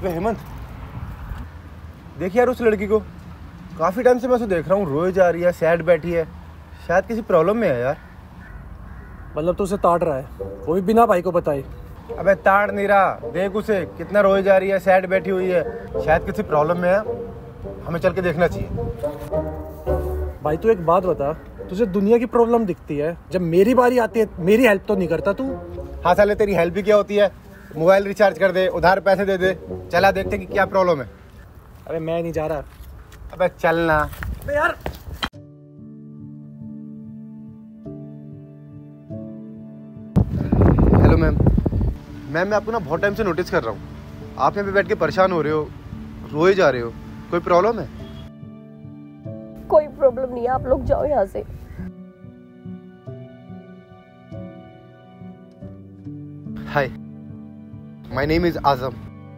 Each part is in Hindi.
वे हेमंत, देखिए यार उस लड़की को, काफी टाइम से मैं उसे देख रहा हूँ, रोए जा रही है, सैड बैठी है, शायद किसी प्रॉब्लम में है यार। मतलब तू उसे ताड़ रहा है, वो भी बिना भाई को बताए? अबे ताड़ नहीं रहा, देख उसे कितना रोए जा रही है, सैड बैठी हुई है, शायद किसी प्रॉब्लम में है, हमें चल के देखना चाहिए। भाई तू एक बात बता, तुझे दुनिया की प्रॉब्लम दिखती है, जब मेरी बारी आती है मेरी हेल्प तो नहीं करता तू? हाँ साले, तेरी हेल्प भी क्या होती है? मोबाइल रिचार्ज कर दे, उधार पैसे दे दे, चला देखते कि क्या प्रॉब्लम है। अबे मैं नहीं जा रहा। अबे चलना। अबे यार हेलो मैम, मैं आपको ना बहुत टाइम से नोटिस कर रहा हूँ, आप यहाँ पे बैठ के परेशान हो रहे हो, रोए जा रहे हो, कोई प्रॉब्लम है? कोई प्रॉब्लम नहीं है, आप लोग जाओ यहाँ से। Hi, my name is Azam.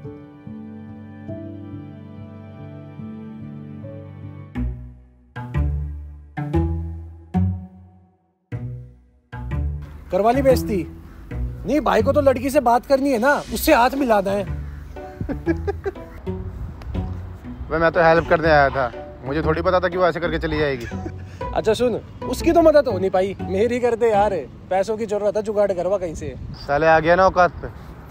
करवा ली बेइज्जती? नहीं, भाई को तो लड़की से बात करनी है ना, उससे हाथ मिलाना है। मैं तो हेल्प करने आया था, मुझे थोड़ी पता था कि वो ऐसे करके चली जाएगी। अच्छा सुन, उसकी तो मदद हो नहीं पाई, मेरी कर दे यार, पैसों की जरूरत है, जुगाड़ करवा कहीं से। साले आ गया ना औकात पे,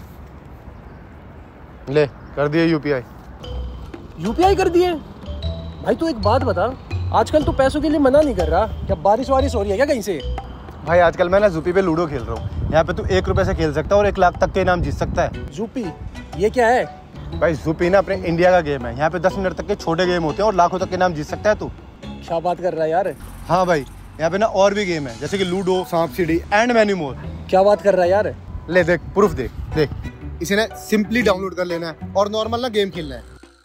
ले कर दिए यूपीआई। यूपीआई कर दिए? भाई तू एक बात बता, आजकल तू पैसों के लिए मना नहीं कर रहा क्या? बारिश वारिश हो रही है क्या कहीं से? भाई आजकल मैं ना ज़ूपी पे लूडो खेल रहा हूँ, यहाँ पे तू 1 रुपए से खेल सकता है और 1 लाख तक के इनाम जीत सकता है। ज़ूपी ये क्या है? भाई ज़ूपी ना अपने इंडिया का गेम है, यहाँ पे 10 मिनट तक के छोटे गेम होते हैं और लाखों तक के इनाम जीत सकता है तू। क्या बात कर रहा है यार? हाँ भाई, यहाँ पे ना और भी गेम है, जैसे कि लूडो, सांप सीढ़ी एंड मैनी मोर। क्या बात कर रहा है यार? ले देख, प्रूफ देख, देख इसे ना सिंपली डाउनलोड कर लेना है और नॉर्मल ना गेम खेलना है।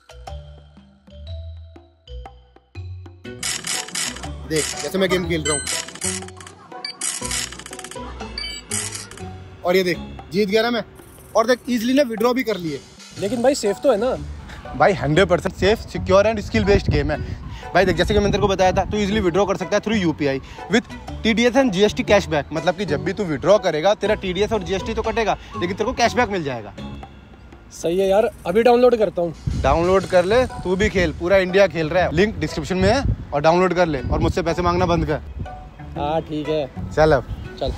देख जैसे मैं गेम खेल रहा हूँ, और ये देख जीत गया ना मैं, और देख इजीली ना विड्रॉ भी कर लिए। लेकिन भाई सेफ तो है ना? भाई 100% safe, secure and skill based game है। भाई देख, जैसे कि मैंने तेरे को बताया था, तू इजीली विड्रॉ कर सकता है through UPI with TDS and GST cashback. मतलब कि जब भी तू विड्रॉ करेगा, तेरा टीडीएस और जीएसटी तो कटेगा, लेकिन तेरे को कैशबैक मिल जाएगा। सही है यार, अभी डाउनलोड करता हूँ। डाउनलोड कर ले, तू भी खेल, पूरा इंडिया खेल रहा है। लिंक डिस्क्रिप्शन में है और डाउनलोड कर ले, और मुझसे पैसे मांगना बंद कर। हाँ ठीक है, चल अब चल।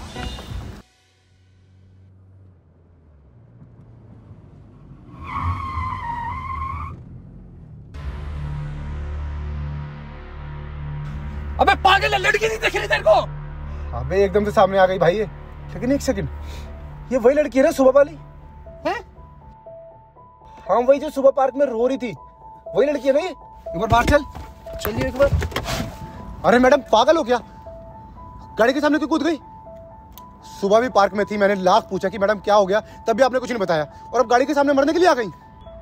अबे पागल है, लड़की नहीं दिख रही तेरे को? अबे एकदम से सामने आ गई भाई ये, लेकिन एक सेकंड, ये वही लड़की है ना सुबह वाली? हैं? हाँ वही जो सुबह पार्क में रो रही थी, वही लड़की है ना ये? एक बार बाहर चल। चलिए एक बार। अरे मैडम पागल हो क्या? गाड़ी के सामने क्यों कूद गई? सुबह भी पार्क में थी, मैंने लाख पूछा कि मैडम क्या हो गया, तब भी आपने कुछ नहीं बताया, और अब गाड़ी के सामने मरने के लिए आ गई।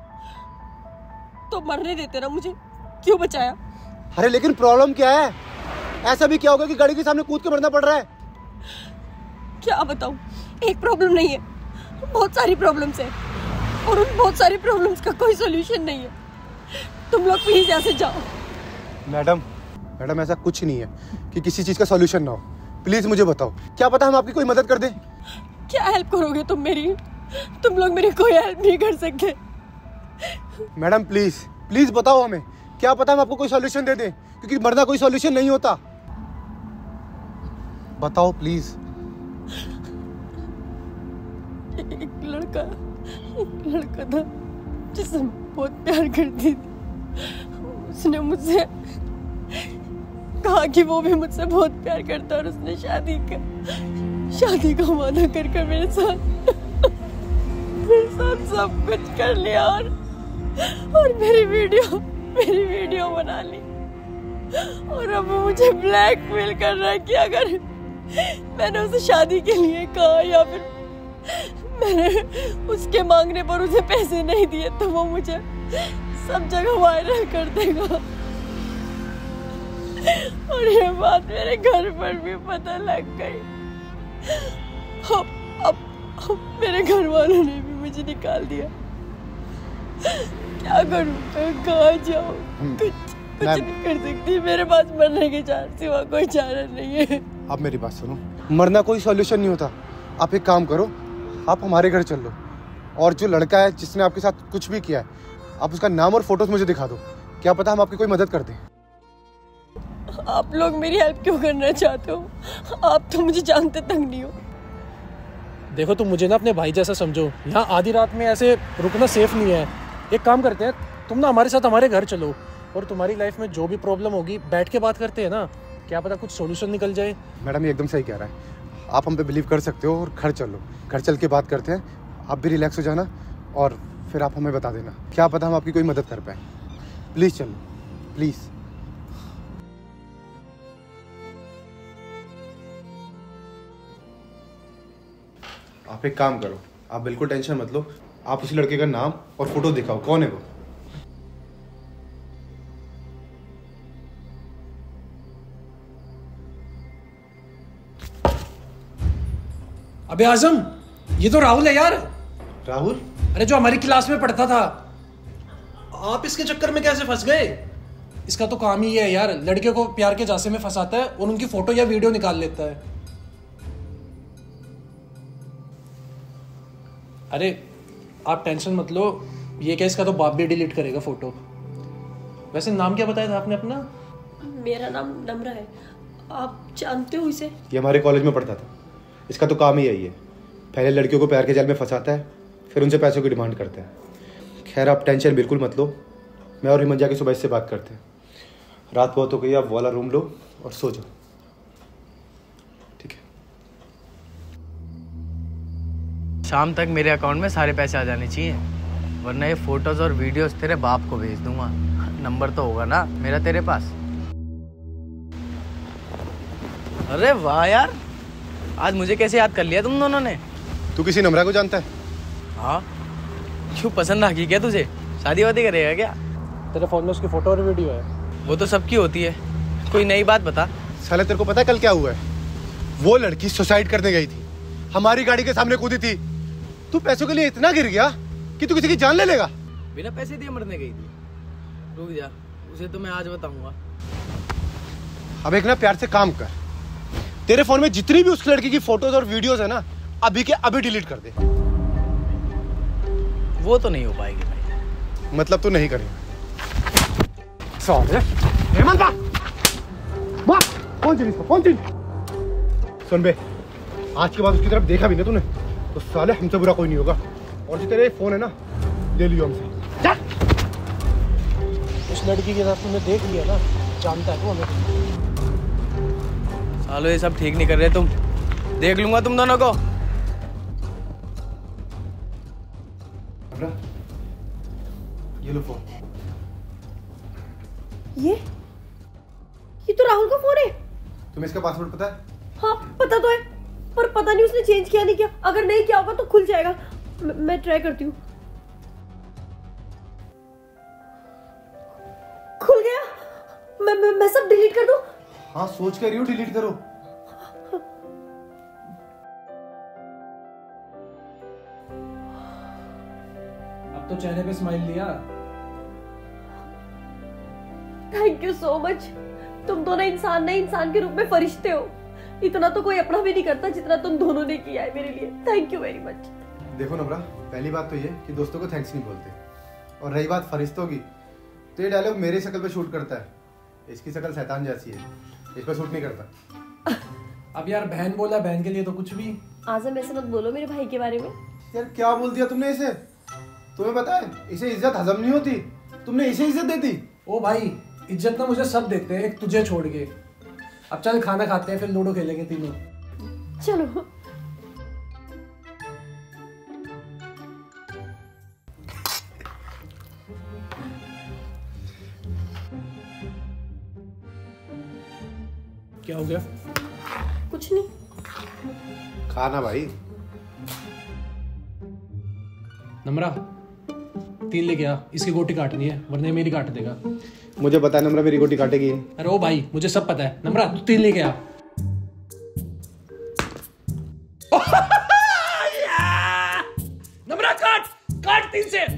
तो मरने देते ना मुझे, क्यों बचाया? अरे लेकिन प्रॉब्लम क्या है? ऐसा भी क्या होगा कि गाड़ी के सामने कूद के मरना पड़ रहा है? क्या बताऊं, एक प्रॉब्लम नहीं है, बहुत सारी प्रॉब्लम्स है, और उन बहुत सारी प्रॉब्लम्स का कोई सॉल्यूशन नहीं है। तुम लोग प्लीज यहाँ से जाओ। मैडम ऐसा कुछ नहीं है कि किसी चीज का सॉल्यूशन ना हो, प्लीज मुझे बताओ, क्या पता हम आपकी कोई मदद कर दें। क्या हेल्प करोगे तुम मेरी? तुम लोग मेरी कोई हेल्प नहीं कर सकते। मैडम प्लीज बताओ हमें, क्या पता हम आपको कोई सॉल्यूशन दे दें, क्योंकि मरना कोई सॉल्यूशन नहीं होता। बताओ प्लीज। एक लड़का था जिससे बहुत प्यार करती थी, उसने मुझसे कहा कि वो भी मुझसे बहुत प्यार करता है, और उसने शादी का वादा कर मेरे साथ सब कुछ कर लिया, और मेरी वीडियो बना ली, और अब वो मुझे ब्लैकमेल कर रहा है कि अगर मैंने उसे शादी के लिए कहा या फिर मैंने उसके मांगने पर उसे पैसे नहीं दिए तो वो मुझे सब जगह वायरल कर देगा। और ये बात मेरे घर पर भी पता लग गई। अब मेरे घर वालों ने भी मुझे निकाल दिया। क्या करूं, कहाँ जाऊं? कुछ नहीं कर सकती, मेरे पास मरने के सिवा कोई चारा नहीं है। आप मेरी बात सुनो, मरना कोई सॉल्यूशन नहीं होता। आप एक काम करो, आप हमारे घर चल लो, और जो लड़का है जिसने आपके साथ कुछ भी किया है, आप उसका नाम और फोटोज मुझे दिखा दो, क्या पता हम आपकी कोई मदद कर दें। आप लोग मेरी हेल्प क्यों करना चाहते हो? आप तो मुझे जानते तक नहीं हो। देखो तुम मुझे ना अपने भाई जैसा समझो, यहाँ आधी रात में ऐसे रुकना सेफ नहीं है। एक काम करते हैं, तुम ना हमारे साथ हमारे घर चलो और तुम्हारी लाइफ में जो भी प्रॉब्लम होगी बैठ के बात करते हैं ना, क्या पता कुछ सॉल्यूशन निकल जाए। मैडम ये एकदम सही कह रहा है, आप हम पे बिलीव कर सकते हो और घर चलो, घर चल के बात करते हैं। आप भी रिलैक्स हो जाना और फिर आप हमें बता देना, क्या पता हम आपकी कोई मदद कर पाए। प्लीज़ चलो, प्लीज़। आप एक काम करो, आप बिल्कुल टेंशन मत लो, आप उसी लड़के का नाम और फोटो दिखाओ, कौन है वो। अबे आजम, ये तो राहुल है यार। राहुल? अरे जो हमारी क्लास में पढ़ता था। आप इसके चक्कर में कैसे फंस गए? इसका तो काम ही है यार, लड़कियों को प्यार के झांसे में फंसाता है और उनकी फोटो या वीडियो निकाल लेता है। अरे आप टेंशन मत लो, ये क्या इसका तो बाप भी डिलीट करेगा फोटो। वैसे नाम क्या बताया था आपने अपना? मेरा नाम नम्रा है, आप जानते हो इसे? ये हमारे कॉलेज में पढ़ता था, इसका तो काम ही यही है, पहले लड़कियों को प्यार के जाल में फंसाता है, फिर उनसे पैसों की डिमांड करता है। खैर आप टेंशन बिल्कुल मत लो, मैं और हिमंत जाके सुबह इससे बात करते हैं। रात बहुत हो गई, आप वाला रूम लो और सो जाओ, ठीक है? शाम तक मेरे अकाउंट में सारे पैसे आ जाने चाहिए, वरना ये फोटोज और वीडियोस तेरे बाप को भेज दूंगा। नंबर तो होगा ना मेरा तेरे पास? अरे वाह यार, आज मुझे कैसे याद कर लिया तुम दोनों ने? तू किसी नम्रा को जानता है? हाँ, क्यों पसंद आ गई क्या तुझे? शादी वादी करेगा क्या? तेरे फोन में उसकी फोटो और वीडियो है। वो तो सबकी होती है, कोई नई बात बता। साले तेरे को पता है कल क्या हुआ है? वो लड़की सुसाइड करने गई थी, हमारी गाड़ी के सामने कूदी थी। तू पैसों के लिए इतना गिर गया कि तू किसी की जान ले लेगा? बिना पैसे दिए मरने गई थी? रुक जा, उसे तो मैं आज बताऊंगा। अब एक ना प्यार से काम कर, तेरे फोन में जितनी भी उस लड़की की फोटोज और वीडियोस है ना, अभी के अभी डिलीट कर दे। वो तो नहीं हो पाएगी भाई। मतलब तू नहीं करेगा? हेमंत कौन चीज, कौन चीज? सुन बे, आज के बाद उसकी तरफ देखा भी ना तूने तो साले हमसे बुरा कोई नहीं होगा। और जो तेरे फोन है ना, ले लियो हमसे। जा। उस लड़की के साथ तुमने देख लिया ना, जानता है वो हमें। सालो ये सब ठीक नहीं कर रहे तुम, देख लूंगा तुम दोनों को। ये लो फोन। ये तो राहुल का फोन है। तुम्हें इसका पासवर्ड पता है? हाँ पता तो है, पर पता नहीं उसने चेंज किया नहीं किया। अगर नहीं किया होगा तो खुल जाएगा। मैं ट्राई करती हूँ। खुल गया। मैं सब डिलीट कर दूं? हाँ सोच कर रही हूँ, डिलीट करो। अब तो चेहरे पे स्माइल दिया। Thank you so much. तुम दोनों इंसान नहीं, इंसान के रूप में फरिश्ते हो। इतना तो कोई अपना भी नहीं करता जितना तुम दोनों ने किया है मेरे लिए। Thank you very much. देखो नम्रा, पहली बात तो ये कि दोस्तों को थैंक्स नहीं बोलते, और रही बात फरिश्तों की, तो ये डायलॉग मेरी शक्ल पे शूट करता है। इसकी शक्ल शैतान जैसी है, इस पर शूट नहीं करता। अब यार बहन बोला, बहन के लिए तो कुछ भी। आजम ऐसे मत बोलो मेरे भाई के बारे में। यार क्या बोल दिया तुमने इसे? तुम्हें पता है इसे इज्जत हजम नहीं होती, तुमने इसे इज्जत दे दी। ओ भाई, इज्जत ना मुझे सब देते हैं, एक तुझे छोड़ के। अब चल खाना खाते हैं, फिर लूडो खेलेंगे तीनों। चलो। क्या हो गया? कुछ नहीं। खाना भाई। नम्रा, तीन लेके आ, इसकी गोटी काटनी है वरना मेरी काट देगा। मुझे पता है नम्रा मेरी गोटी काटेगी। अरे ओ भाई, मुझे सब पता है। नम्रा तू तीन लेके आ। नम्रा काट काट तीन से।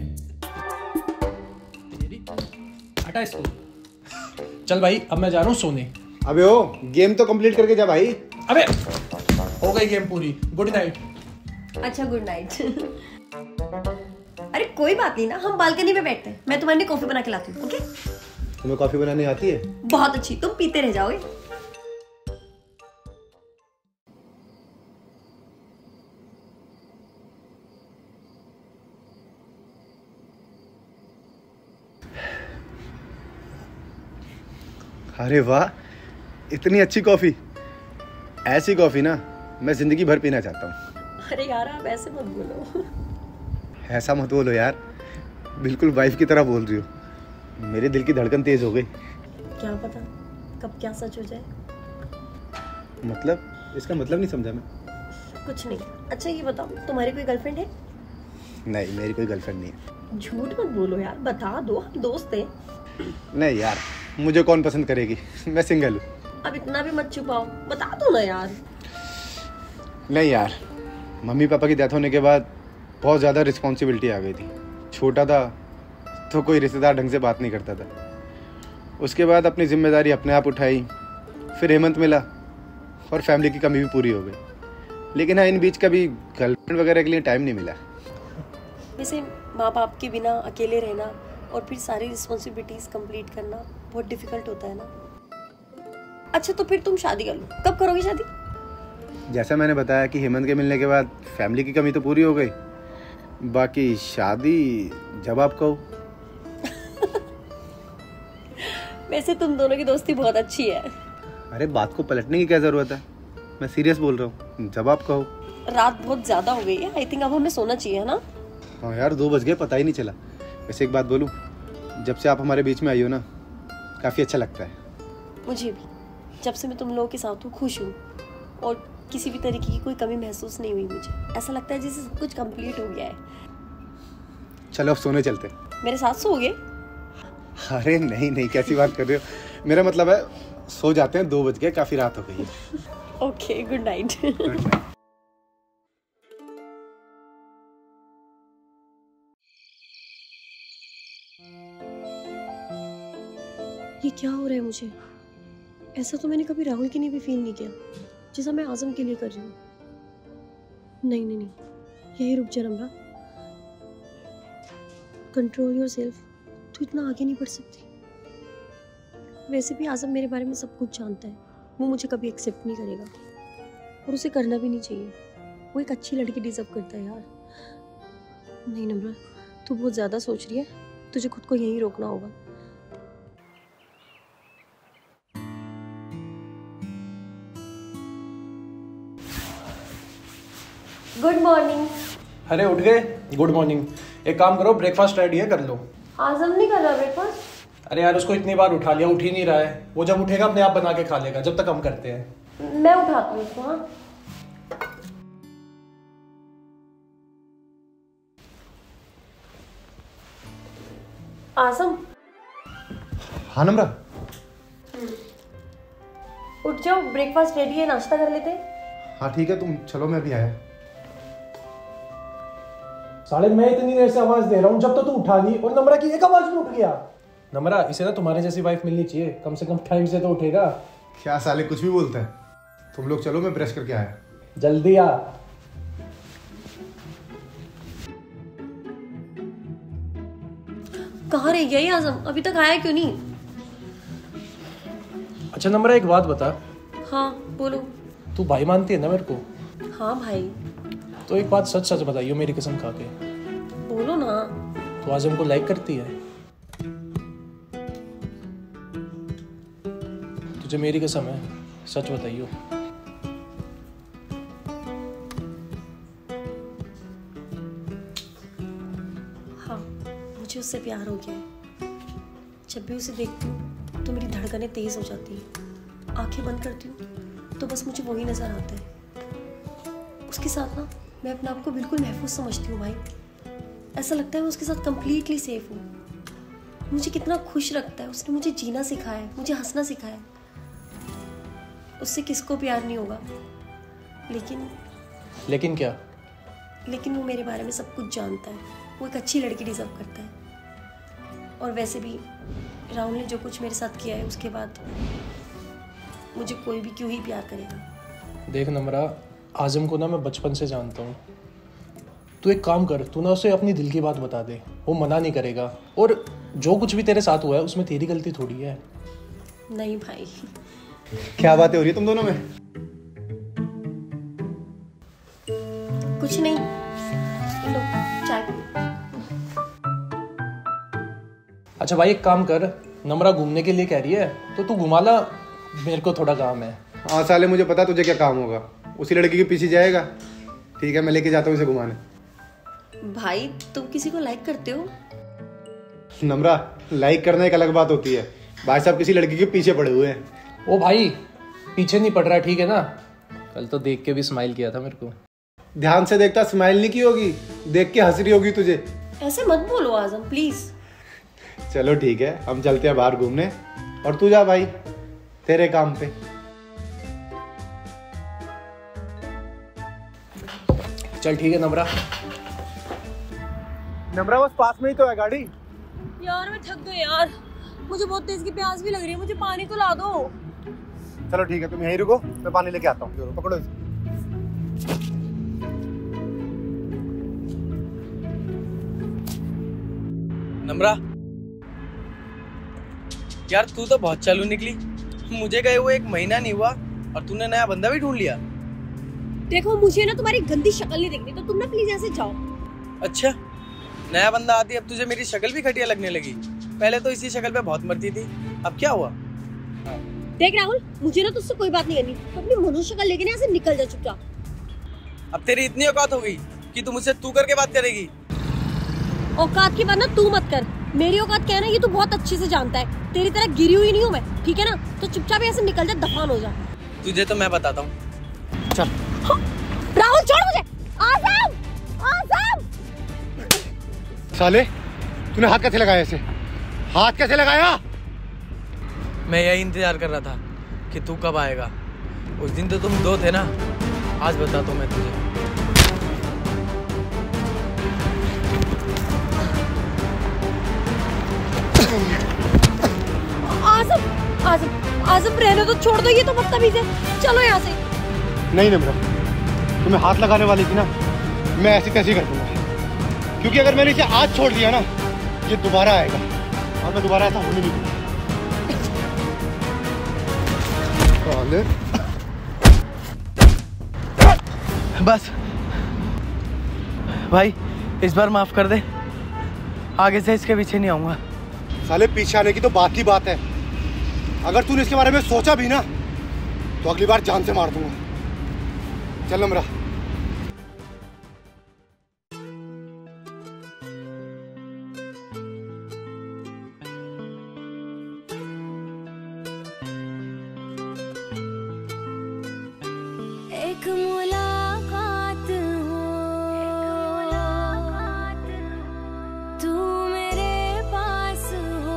हटा इसको। चल भाई, अब मैं जा रहा हूँ सोने। अबे ओ, गेम तो कंप्लीट करके जा भाई। अबे हो गई गेम पूरी। Good night. अच्छा गुड नाइट। अरे कोई बात नहीं ना, हम बालकनी में बैठते हैं, मैं तुम्हारे लिए कॉफी बना के लाती हूँ। ओके? तुम्हें कॉफी बनानी आती है? बहुत अच्छी, तुम पीते रह जाओगे। अरे वाह, इतनी अच्छी कॉफी। ऐसी कॉफी ना मैं जिंदगी भर पीना चाहता हूँ। अरे यार आप ऐसे मत बोलो। ऐसा मत बोलो यार, बिल्कुल वाइफ की तरह बोल रही हो। मेरे दिल की धड़कन तेज हो गई। क्या पता कब क्या सच हो जाए। मतलब? इसका मतलब नहीं समझा मैं। कुछ नहीं। अच्छा ये बताओ, तुम्हारी कोई गर्लफ्रेंड है? नहीं, मेरी कोई गर्लफ्रेंड नहीं है। झूठ मत बोलो यार, बता दो, हम दोस्त हैं। नहीं यार, मुझे कौन पसंद करेगी, मैं सिंगल हूँ। अब इतना भी मत छुपाओ, बता दो ना यार। नहीं यार, मम्मी पापा की डेथ होने के बाद बहुत ज़्यादा रिस्पॉन्सिबिलिटी आ गई थी। छोटा था तो कोई रिश्तेदार ढंग से बात नहीं करता था। उसके बाद अपनी जिम्मेदारी अपने आप उठाई, फिर हेमंत मिला और फैमिली की कमी भी पूरी हो गई। लेकिन हाँ, इन बीच कभी गर्लफ्रेंड वगैरह के लिए टाइम नहीं मिला। वैसे माँ बाप के बिना अकेले रहना और फिर सारी रिस्पॉन्सिबिलिटीज कंप्लीट करना बहुत डिफिकल्ट होता है ना। अच्छा तो फिर तुम शादी कर लो, कब करोगी शादी? जैसा मैंने बताया कि हेमंत के मिलने के बाद फैमिली की कमी तो पूरी हो गई, बाकी शादी जब आप कहो। वैसे तुम दोनों की दोस्ती बहुत अच्छी है। अरे बात को पलटने की क्या जरूरत है, मैं सीरियस बोल रहा हूँ, जब आप कहो। रात बहुत ज्यादा हो गई है, आई थिंक अब हमें सोना चाहिए, है ना? हाँ यार, 2 बज गए, पता ही नहीं चला। वैसे एक बात बोलूं, जब से आप हमारे बीच में आई हो ना, काफ़ी अच्छा लगता है। मुझे भी, जब से मैं तुम लोगों के साथ हूँ खुश हूँ और किसी भी तरीके की कोई कमी महसूस नहीं हुई। मुझे ऐसा लगता है जैसे सब कुछ कंप्लीट हो गया है। चलो अब सोने चलते हैं। मेरे साथ सोओगे? अरे नहीं नहीं, कैसी बात कर रहे हो, मेरा मतलब है सो जाते हैं, 2 बज गए, काफ़ी रात हो गई है। Okay, good night. Good night. ये क्या हो रहा है मुझे? ऐसा तो मैंने कभी राहुल के लिए भी फील नहीं किया जैसा मैं आज़म के लिए कर रही हूँ। नहीं नहीं नहीं, यही रुक जा रमरा। कंट्रोल योरसेल्फ, तू इतना आगे नहीं बढ़ सकती। वैसे भी आज़म मेरे बारे में सब कुछ जानता है, वो मुझे कभी एक्सेप्ट नहीं करेगा और उसे करना भी नहीं चाहिए। वो एक अच्छी लड़की डिजर्व करता है यार। नहीं नम्रा, तू बहुत ज़्यादा सोच रही है, तुझे खुद को यहीं रोकना होगा। Good morning. अरे उठ गए, गुड मॉर्निंग। एक काम करो, ब्रेकफास्ट रेडी है, कर लो। आज़म नहीं कर रहा ब्रेकफास्ट? अरे यार उसको इतनी बार उठा लिया, उठ ही नहीं रहा है। वो जब उठेगा अपने आप बना के खा लेगा, जब तक हम करते हैं। मैं उठाती हूँ उसको। हाँ आज़म। हाँ नम्रा। उठ जाओ, ब्रेकफास्ट रेडी है, नाश्ता कर लेते हैं। हाँ ठीक है, तुम चलो, मैं भी आया। साले मैं इतनी देर से आवाज दे रहा हूँ, जब तक तू उठा नहीं, और नम्रा की एक आवाज में उठ गया। नम्रा, इसे ना तुम्हारे जैसी वाइफ मिलनी चाहिए, कम से कम टाइम से तो उठेगा। क्या साले कुछ भी बोलता है। तुम लोग चलो, मैं ब्रश करके आया। जल्दी आ। कहाँ रह गया ये आज़म, अभी तक आया क्यों नहीं? अच्छा नम्रा, एक बात बता। हाँ बोलो। तू भाई मानती है ना मेरे को? हाँ भाई। तो एक बात सच सच बताइयो, मेरी कसम खा के। बोलो ना। तू आज़म को लाइक करती है? तुझे मेरी कसम है, सच बताइयो। हाँ, मुझे उससे प्यार हो गया है। जब भी उसे देखती हूँ तो मेरी धड़कनें तेज हो जाती हैं। आंखें बंद करती हूँ तो बस मुझे वही नजर आता है। उसके साथ ना मैं अपने आप को बिल्कुल महफूज समझती हूँ भाई। ऐसा लगता है मैं उसके साथ कंप्लीटली सेफ हूँ। मुझे कितना खुश रखता है। उसने मुझे जीना सिखाया है, मुझे हंसना सिखाया है। उससे किसको प्यार नहीं होगा, लेकिन क्या? लेकिन वो मेरे बारे में सब कुछ जानता है। वो एक अच्छी लड़की डिजर्व करता है। और वैसे भी राहुल ने जो कुछ मेरे साथ किया है, उसके बाद मुझे कोई भी क्यों ही प्यार करेगा। देख नम्रा, आज़म को ना मैं बचपन से जानता हूँ। तू एक काम कर, तू ना उसे अपनी दिल की बात बता दे, वो मना नहीं करेगा। और जो कुछ भी तेरे साथ हुआ है उसमें तेरी गलती थोड़ी है। नहीं भाई। क्या बातें हो रही है तुम दोनों में? कुछ नहीं, लो चाय। अच्छा भाई एक काम कर, नम्रा घूमने के लिए कह रही है तो तू घुमा ला, मेरे को थोड़ा काम है। हाँ साले, मुझे पता तुझे क्या काम होगा, उसी लड़की के पीछे जाएगा। ठीक है, मैं लेके जाता हूँ इसे घुमाने। भाई तुम किसी को लाइक करते हो? नम्रा, लाइक करना एक अलग बात होती है, भाई साहब किसी लड़की के पीछे पड़े हुए हैं। ओ भाई पीछे नहीं पड़ रहा, ठीक है ना? कल तो देख के भी स्माइल किया था मेरे को। ध्यान से देखता स्माइल नहीं की होगी, देख के हंस रही होगी तुझे। ऐसे मत बोलो आजम प्लीज। चलो ठीक है, हम चलते हैं बाहर घूमने, और तू जा भाई तेरे काम पे। चल ठीक है नम्रा। नम्रा बस पास में ही तो है गाड़ी। यार मैं थक गई यार, मुझे बहुत तेज की प्यास भी लग रही है, मुझे पानी तो ला दो। चलो ठीक है, तुम यहीं रुको, मैं पानी लेके आता हूँ। पकड़ो इसे। नम्रा यार, तू तो बहुत चालू निकली। मुझे गए हुए 1 महीना नहीं हुआ और तूने नया बंदा भी ढूंढ लिया। देखो मुझे ना तुम्हारी गंदी शक्ल नहीं देखनी, तो तुम ना प्लीज ऐसे जाओ। अच्छा, नया बंदा आती अब तुझे मेरी शक्ल भी घटिया लगने लगी। पहले तो इसी शक्ल पे बहुत मरती थी, अब क्या हुआ? देख राहुल, मुझे ना तुझसे कोई बात नहीं करनी, तो अपनी मनुष्य शक्ल लेके ना ऐसे निकल जा चुपचाप। अब तेरी इतनी औकात हो गई कि तू मुझसे तू करके बात करेगी? औकात की बात ना तू मत कर, मेरी औकात क्या है ना ये तू बहुत अच्छे से जानता है। तेरी तरह गिरी हुई नहीं हूँ मैं, ठीक है ना? तो चुपचाप ऐसे निकल जा, दफान हो जा। तुझे तो मैं बताता हूँ, चल। राहुल छोड़ मुझे। आज़म, आज़म। साले, तूने हाथ कैसे लगाया इसे? हाथ कैसे लगाया? मैं यही इंतजार कर रहा था कि तू कब आएगा। उस दिन तो तुम 2 थे ना, आज बताता हूँ मैं तुझे। आज़म, आज़म, आज़म रहने तो, छोड़ दो, ये तो बदतमीज है। चलो यहाँ से। नहीं नम्रा, तुम्हें हाथ लगाने वाली थी ना, मैं ऐसी तैसी कर दूंगा। क्योंकि अगर मैंने इसे आज छोड़ दिया ना, ये दोबारा आएगा और मैं दोबारा ऐसा होने नहीं दूंगा। बस भाई, इस बार माफ कर दे, आगे से इसके पीछे नहीं आऊंगा। साले, पीछे आने की तो बात ही बात है, अगर तूने इसके बारे में सोचा भी ना तो अगली बार जान से मार दूंगा। चल नम्रा। एक मुलाकात हो, तू मेरे पास हो,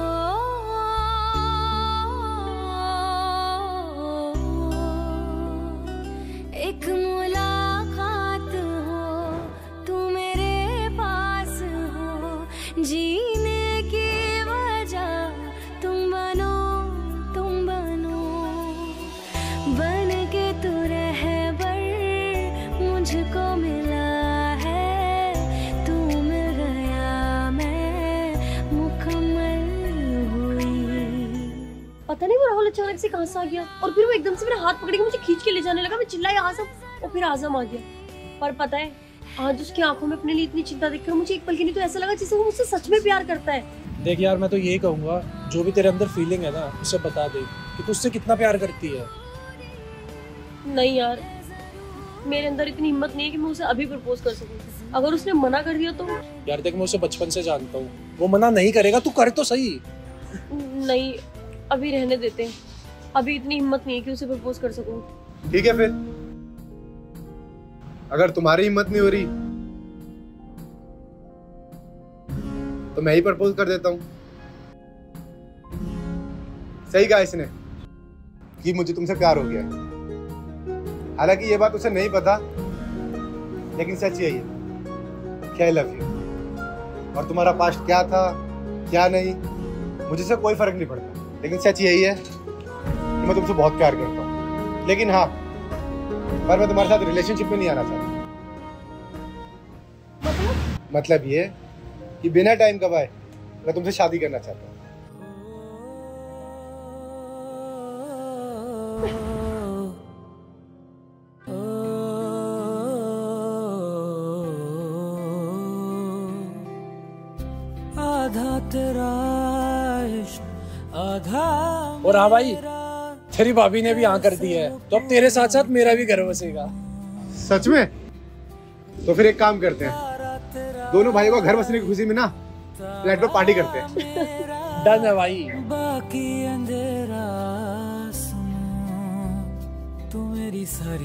एक मुलाकात हो, तू मेरे पास हो, जीने की वजह तुम बनो, तुम बनो, बन के तू रहबर मुझको मिला है, तू मिल गया, मैं मुकम्मल हुई। पता नहीं वो राहुल अचानक से कहाँ से आ गया, और फिर वो एकदम से मेरा हाथ पकड़ के मुझे खींच के ले जाने लगा। मैं चिल्लाई आज़म, और फिर आज़म आ गया। पर पता है, आज उसकी आंखों में अपने लिए इतनी चिंता देखकर मुझे एक पल के लिए तो ऐसा लगा जैसे वो मुझसे सच में प्यार करता है। देख यार, मैं तो यही कहूँगा, जो भी तेरे अंदर फीलिंग है ना, उसे बता दे कि तू उससे कितना प्यार करती है। नहीं यार, मेरे अंदर इतनी हिम्मत नहीं है कि मैं उसे अभी प्रपोज कर सकूं। अगर उसने मना कर दिया तो? यार देख, मैं उसे बचपन से जानता हूँ, वो मना नहीं करेगा, तू कर तो सही। नहीं, अभी रहने देते हैं, अभी इतनी हिम्मत नहीं है कि उसे प्रपोज कर सकूं। ठीक है, फिर अगर तुम्हारी हिम्मत नहीं हो रही तो मैं ही प्रपोज कर देता हूँ। सही कहा इसने कि मुझे तुमसे प्यार हो गया। हालांकि ये बात उसे नहीं पता, लेकिन सच यही है कि आई लव यू। और तुम्हारा पास्ट क्या था क्या नहीं, मुझे से कोई फर्क नहीं पड़ता, लेकिन सच यही है कि मैं तुमसे बहुत प्यार करता हूँ। लेकिन हाँ, पर मैं तुम्हारे साथ रिलेशनशिप में नहीं आना चाहता। मतलब मतलब ये कि बिना टाइम गवाए मैं तुमसे शादी करना चाहता हूँ। आधा तेरा इश्क आधा। और हाँ भाई, तेरी भाभी ने भी हाँ कर दिया है, तो अब तेरे साथ साथ मेरा भी घर बसेगा। सच में? तो फिर एक काम करते हैं, दोनों भाइयों को घर बसने की खुशी में ना फ्लैट पे पार्टी करते हैं। डन है भाई। बाकी अंधेरा सुनो, तू मेरी सारी